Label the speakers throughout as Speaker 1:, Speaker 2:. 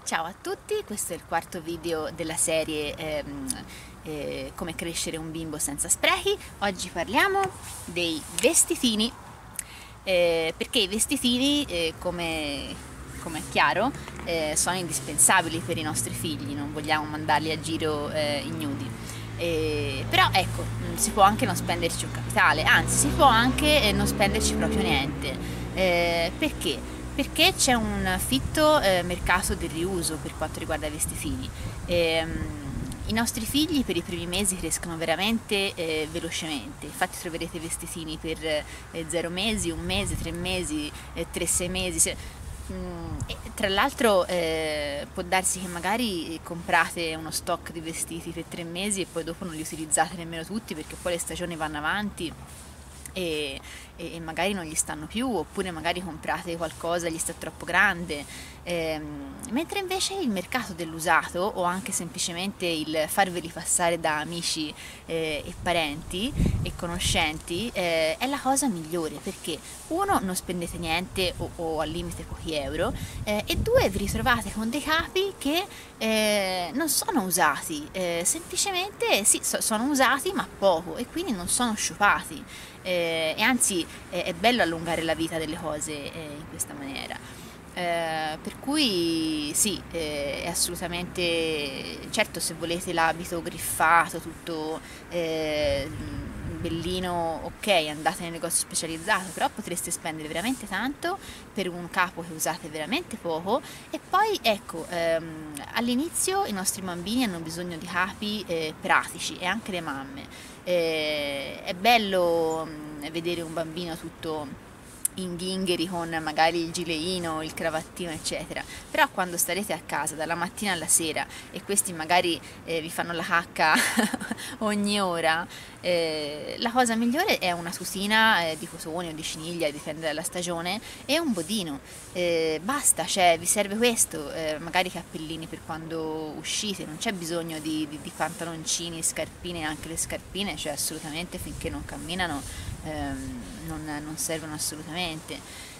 Speaker 1: Ciao a tutti, questo è il quarto video della serie Come crescere un bimbo senza sprechi. Oggi parliamo dei vestitini, perché i vestitini, come è chiaro, sono indispensabili per i nostri figli, non vogliamo mandarli a giro ignudi. Però ecco, si può anche non spenderci un capitale, anzi si può anche non spenderci proprio niente. Perché? Perché c'è un fitto mercato del riuso per quanto riguarda i vestitini. I nostri figli per i primi mesi crescono veramente velocemente, infatti troverete vestitini per 0 mesi, 1 mese, 3 mesi, 3-6 mesi. E tra l'altro può darsi che magari comprate uno stock di vestiti per 3 mesi e poi dopo non li utilizzate nemmeno tutti, perché poi le stagioni vanno avanti e magari non gli stanno più, oppure magari comprate qualcosa e gli sta troppo grande, mentre invece il mercato dell'usato, o anche semplicemente il farveli passare da amici e parenti e conoscenti, è la cosa migliore, perché uno, non spendete niente o al limite pochi euro, e due, vi ritrovate con dei capi che non sono usati, semplicemente sì, sono usati ma poco, e quindi non sono sciupati. E anzi è bello allungare la vita delle cose in questa maniera. Per cui sì, è assolutamente certo, se volete l'abito griffato, tutto bellino, ok, andate nel negozio specializzato, però potreste spendere veramente tanto per un capo che usate veramente poco. E poi ecco, all'inizio i nostri bambini hanno bisogno di capi pratici, e anche le mamme. È bello vedere un bambino tutto in ghingheri con magari il gileino, il cravattino eccetera, però quando starete a casa dalla mattina alla sera e questi magari vi fanno la cacca ogni ora, la cosa migliore è una tutina di cotone o di ciniglia, dipende dalla stagione, e un bodino, basta, cioè vi serve questo, magari cappellini per quando uscite, non c'è bisogno di pantaloncini, scarpine, anche le scarpine, cioè assolutamente finché non camminano non servono assolutamente.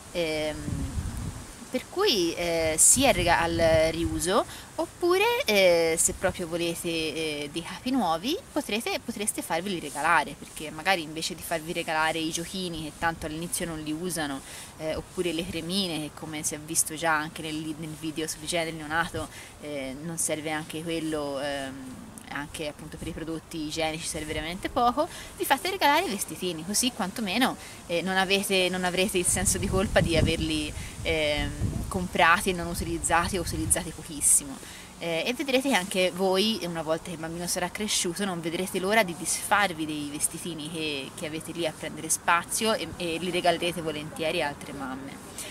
Speaker 1: Per cui sia al riuso, oppure se proprio volete dei capi nuovi potreste farveli regalare, perché magari invece di farvi regalare i giochini che tanto all'inizio non li usano, oppure le cremine che, come si è visto già anche nel video sull'igiene del neonato, non serve anche quello, anche appunto per i prodotti igienici serve veramente poco, vi fate regalare i vestitini, così quantomeno non avrete il senso di colpa di averli comprati e non utilizzati, o utilizzati pochissimo. E vedrete che anche voi, una volta che il bambino sarà cresciuto, non vedrete l'ora di disfarvi dei vestitini che avete lì a prendere spazio, e li regalerete volentieri a altre mamme.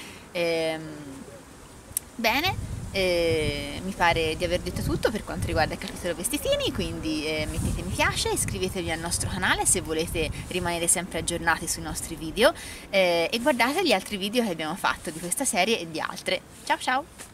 Speaker 1: Bene, mi pare di aver detto tutto per quanto riguarda il capitolo vestitini, quindi mettete mi piace, iscrivetevi al nostro canale se volete rimanere sempre aggiornati sui nostri video, e guardate gli altri video che abbiamo fatto di questa serie e di altre. Ciao ciao!